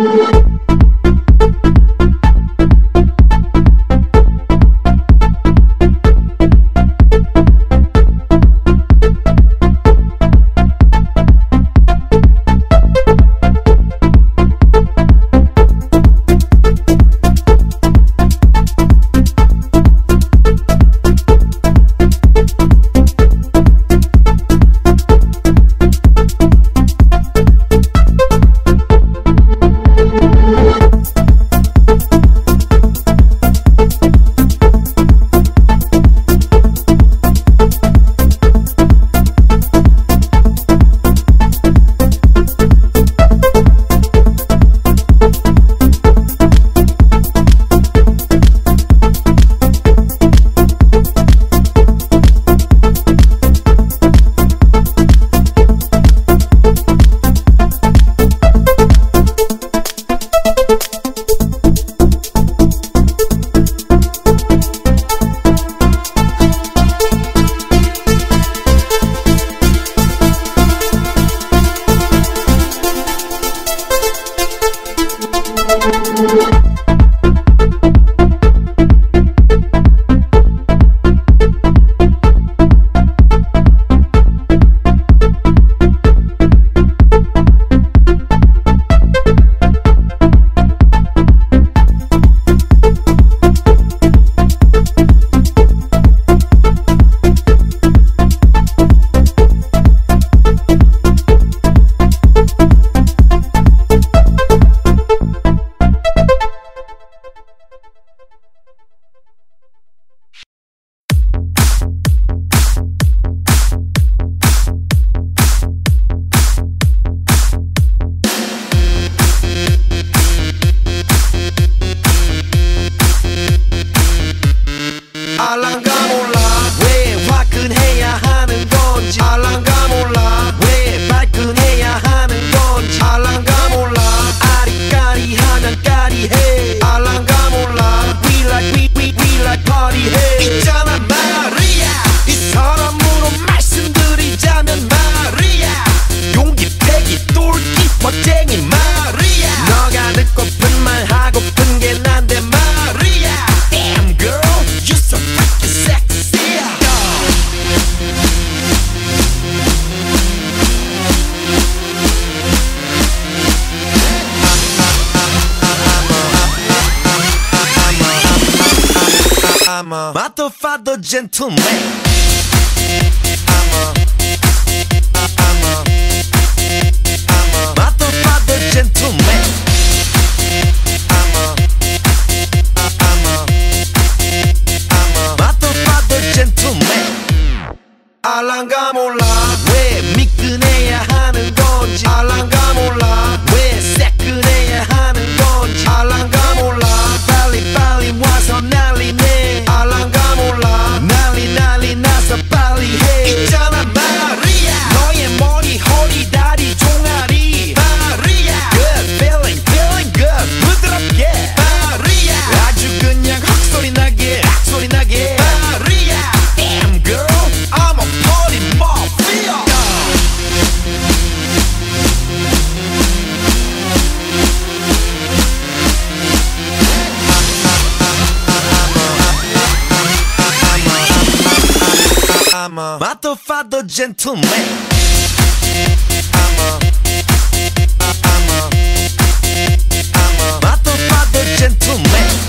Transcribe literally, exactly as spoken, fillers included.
I'm a motherfucker gentleman. I'm a, I'm a, I'm a motherfucker gentleman. I'm a, I'm a, I'm a motherfucker gentleman. 알랑가 몰라 왜 미끈해야 하는 건지, 알랑가 몰라 왜 새끈해야 하는 건지, 알랑가 몰라 빨리 빨리 와서 난리네, 알랑가 몰라 난리 난리 나서 빨리 해. 있잖아 마리아 너의 머리 허리 다리 종아리 마리아 good feeling feeling good 부드럽게 마리아 아주 그냥 헉소리 나게 헉소리 나게 마리아 damn girl I'm a party mafia. I'm a motherfucker gentleman. I'm a, I'm a, I'm a motherfucker gentleman.